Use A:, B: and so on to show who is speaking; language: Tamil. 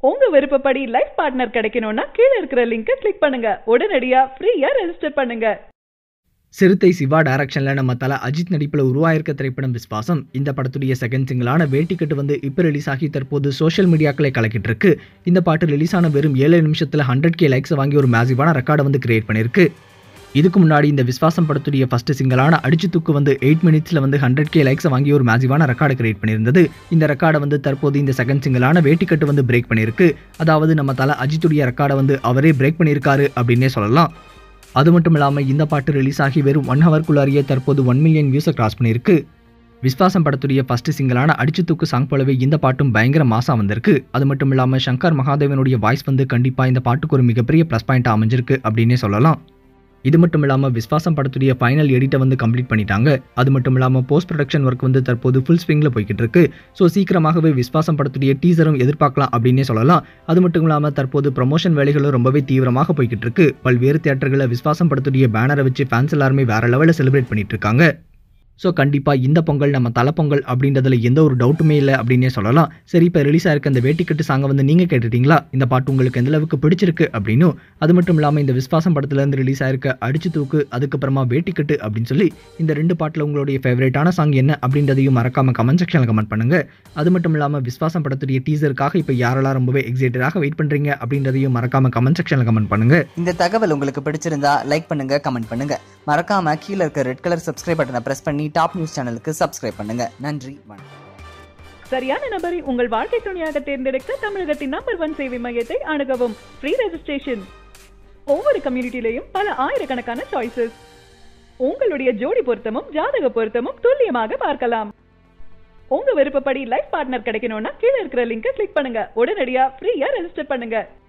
A: உங்க விருப்பப்படி லைஃப் பார்ட்னர் கிடைக்கணும்னா கீழ இருக்கிற லிங்கை கிளிக் பண்ணுங்க. உடனடியா ஃப்ரீயா ரெஜிஸ்டர் பண்ணுங்க.
B: சிறுத்தை சிவா டைரக்ஷன்ல நம்ம தல அஜித் நடிப்பில் உருவாயிருக்க திரைப்படம் விஸ்வாசம். இந்த படத்துடைய செகண்ட் சிங்கிளான வேட்டிக்கட்டு இப்போ ரிலீஸ் ஆகி தற்போது சோஷியல் மீடியாக்களை கலக்கிட்டு இருக்கு. இந்த பாட்டு ரிலீஸ் ஆன வெறும் 7 நிமிஷத்துல 100K லைக்ஸ் வாங்கி ஒரு மேசிவான ரெக்கார்டை கிரியேட் பண்ணிருக்கு. இதுக்கு முன்னாடி இந்த விஸ்வாசம் படத்துடைய ஃபர்ஸ்ட் சிங்கிளான அடிச்சு தூக்கு 8 மினிட்ஸ்ல 100K லைக்ஸ் வாங்கி ஒரு மேசிவான ரெக்கார்டை கிரியேட் பண்ணியிருந்தது. இந்த ரெக்கார்டை தற்போது இந்த செகண்ட் சிங்கிளான வேட்டிக்கட்டு பிரேக் பண்ணிருக்கு. அதாவது நம்ம தல அஜித்துடைய ரெக்கார்டை அவரே பிரேக் பண்ணியிருக்காரு அப்படின்னே சொல்லலாம். அது மட்டும் இல்லாமல் இந்த பாட்டு ரிலீஸ் ஆகி வெறும் 1 ஹவர்க்குள்ளாரியே தற்போது 1 மில்லியன் வியூஸை கிராஸ் பண்ணியிருக்கு. விஸ்வாசம் படத்துடைய ஃபர்ஸ்ட் சிங்கிளான அடிச்சு தூக்கு சாங் போலவே இந்த பாட்டும் பயங்கர மாசா வந்திருக்கு. அது மட்டும் இல்லாமல் சங்கர் மகாதேவனுடைய வாய்ஸ் கண்டிப்பாக இந்த பாட்டுக்கு ஒரு மிகப்பெரிய ப்ளஸ் பாயிண்டாக அமைஞ்சிருக்கு அப்படின்னே சொல்லலாம். இது மட்டும் இல்லாமல் விஸ்வாசம் படத்துடைய ஃபைனல் எடிட்டை கம்ப்ளீட் பண்ணிட்டாங்க. அது மட்டும் இல்லாமல் போஸ்ட் ப்ரொடக்ஷன் ஒர்க் தற்போது ஃபுல் ஸ்விங்கில் போய்கிட்டு இருக்கு. ஸோ சீக்கிரமாகவே விஸ்வாசம் படத்துடைய டீசரும் எதிர்பார்க்கலாம் அப்படின்னே சொல்லலாம். அது மட்டும் இல்லாமல் தற்போது ப்ரமோஷன் வேலைகளும் ரொம்பவே தீவிரமாக போய்கிட்டு இருக்கு. பல்வேறு தியேட்டர்களில் விஸ்வாசம் படத்துடைய பேனரை வச்சு ஃபேன்ஸ் எல்லாருமே வேற லெவலில் செலிப்ரேட் பண்ணிட்டு இருக்காங்க. ஸோ கண்டிப்பாக இந்த பொங்கல் நம்ம தலைப்பொங்கல் அப்படின்றதுல எந்த ஒரு டவுட்டுமே இல்லை அப்படின்னே சொல்லலாம். சரி, இப்போ ரிலீஸ் ஆயிருக்க அந்த வேட்டிக்கட்டு சாங்கை நீங்கள் கேட்டுட்டீங்களா? இந்த பாட்டு உங்களுக்கு எந்த அளவுக்கு பிடிச்சிருக்கு அப்படின்னு. அது மட்டும் இல்லாமல் இந்த விஸ்வாசம் படத்துலேருந்து ரிலீஸ் ஆயிருக்க அடிச்சு தூக்கு, அதுக்கப்புறமா வேட்டிக்கட்டு அப்படின்னு சொல்லி இந்த 2 பாட்டில் உங்களுடைய ஃபேவரேட்டான சாங் என்ன அப்படின்றதையும் மறக்காமல் கமெண்ட் செக்ஷனில் கமெண்ட் பண்ணுங்கள். அது மட்டும் இல்லாமல் விஸ்வாசம் படத்துடைய டீசருக்காக இப்போ யாரெல்லாம் ரொம்பவே எக்ஸைட்டடாக வெயிட் பண்ணுறீங்க அப்படின்றதையும் மறக்காமல் கமெண்ட் செக்ஷனில் கமெண்ட் பண்ணுங்கள்.
C: இந்த தகவல் உங்களுக்கு பிடிச்சிருந்தா லைக் பண்ணுங்கள், கமெண்ட் பண்ணுங்கள். மறக்காமல் கீழே இருக்க ரெட் கலர் சப்ஸ்கிரைப் பட்டனை ப்ரெஸ் பண்ணி டாப் நியூஸ் சேனலுக்கு சப்ஸ்கிரைப் பண்ணுங்க. நன்றி, வணக்கம்.
A: சரியான நபரை உங்கள் வாழ்க்கை துணையாக தேர்ந்தெடுக்க தமிழகத்தின் நம்பர் 1 சேவை மையத்தை அணுகவும். Free registration. ஒவ்வொரு கம்யூனிட்டிலையும் பல ஆயிரக்கணக்கான சாய்ஸஸ். உங்களுடைய ஜோடி பொருத்தமும் ஜாதக பொருத்தமும் துல்லியமாக பார்க்கலாம். உங்க விருப்பப்படி லைஃப் பார்ட்னர் கிடைக்கணும்னா கீழ இருக்கிற லிங்கை கிளிக் பண்ணுங்க. உடனடியா ஃப்ரீயா ரெஜிஸ்டர் பண்ணுங்க.